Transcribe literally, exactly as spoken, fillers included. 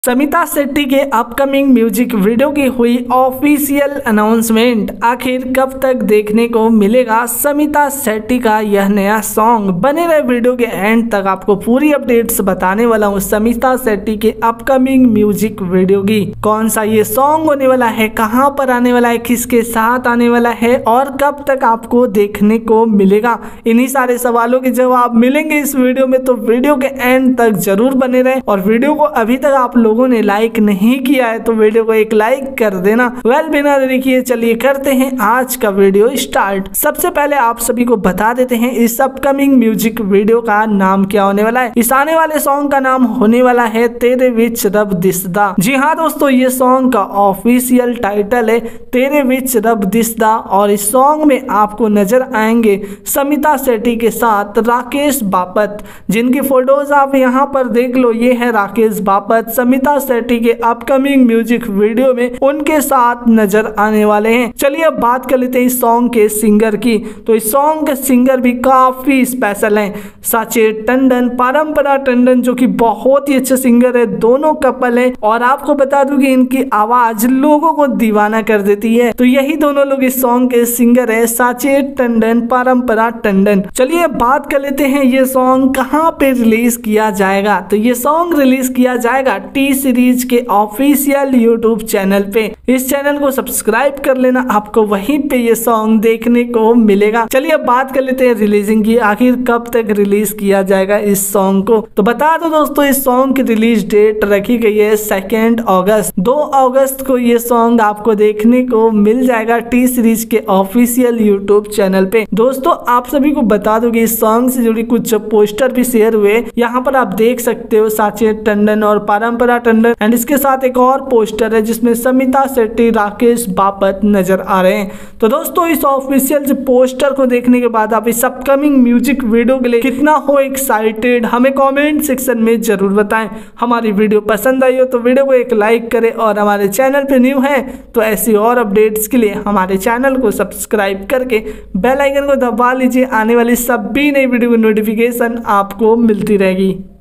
समिता शेट्टी के upcoming music video की हुई ऑफिशियल अनाउंसमेंट। आखिर कब तक देखने को मिलेगा समिता शेट्टी का यह नया सॉन्ग? बने रहे वीडियो के एंड तक, आपको पूरी अपडेट्स बताने वाला हूँ समिता शेट्टी के अपकमिंग म्यूजिक वीडियो की। कौन सा ये सॉन्ग होने वाला है, कहाँ पर आने वाला है, किसके साथ आने वाला है और कब तक आपको देखने को मिलेगा, इन्हीं सारे सवालों के जवाब मिलेंगे इस वीडियो में। तो वीडियो के एंड तक जरूर बने रहे और वीडियो को अभी तक आप लोगों ने लाइक नहीं किया है तो वीडियो को एक लाइक कर देना। वेल बिना देरी किए चलिए करते हैं आज का वीडियो स्टार्ट। सबसे पहले आप सभी को बता देते हैं इस अपकमिंग म्यूजिक वीडियो का नाम क्या होने वाला है। इस आने वाले सॉन्ग का नाम होने वाला है तेरे विच रब दिसदा। जी हाँ दोस्तों, ये सॉन्ग का ऑफिशियल टाइटल है तेरे विच रब दिसदा और इस सॉन्ग में आपको नजर आएंगे समिता शेट्टी के साथ राकेश बापत, जिनकी फोटोज आप यहाँ पर देख लो। ये है राकेश बापत समिता शेट्टी के अपकमिंग म्यूजिक वीडियो में उनके साथ नजर आने वाले हैं। चलिए अब बात कर लेते हैं इस सॉन्ग के सिंगर की। तो इस सॉन्ग के सिंगर भी काफी स्पेशल हैं, साचेत टंडन, परंपरा टंडन, जो कि बहुत ही अच्छे सिंगर है। दोनों कपल हैं और आपको बता दूं कि इनकी आवाज लोगों को दीवाना कर देती है। तो यही दोनों लोग इस सॉन्ग के सिंगर है, साचेत टंडन, परंपरा टंडन। चलिए बात कर लेते हैं ये सॉन्ग कहाँ पे रिलीज किया जाएगा। तो ये सॉन्ग रिलीज किया जाएगा टी सीरीज के ऑफिशियल यूट्यूब चैनल पे। इस चैनल को सब्सक्राइब कर लेना, आपको वहीं पे ये सॉन्ग देखने को मिलेगा। चलिए अब बात कर लेते हैं रिलीजिंग की, आखिर कब तक रिलीज किया जाएगा इस सॉन्ग को। तो बता दो दोस्तों, इस सॉन्ग की रिलीज डेट रखी गई है सेकेंड अगस्त। दो अगस्त को ये सॉन्ग आपको देखने को मिल जाएगा टी सीरीज के ऑफिशियल यूट्यूब चैनल पे। दोस्तों आप सभी को बता दो कि इस सॉन्ग से जुड़ी कुछ पोस्टर भी शेयर हुए, यहाँ पर आप देख सकते हो साचेत टंडन और परंपरा टंडन, एंड इसके साथ एक और पोस्टर है जिसमें समिता शेट्टी, राकेश बापत नजर आ रहे हैं। तो दोस्तों इस ऑफिशियल पोस्टर को देखने के बाद आप इस अपकमिंग म्यूजिक वीडियो के लिए कितना हो एक्साइटेड, हमें कमेंट सेक्शन में जरूर बताएं। हमारी वीडियो पसंद आई हो तो वीडियो को एक लाइक करें और हमारे चैनल पे न्यू है तो ऐसी और अपडेट्स के लिए हमारे चैनल को सब्सक्राइब करके बेल आइकन को दबा लीजिए। आने वाली सभी नई वीडियो की नोटिफिकेशन आपको मिलती रहेगी।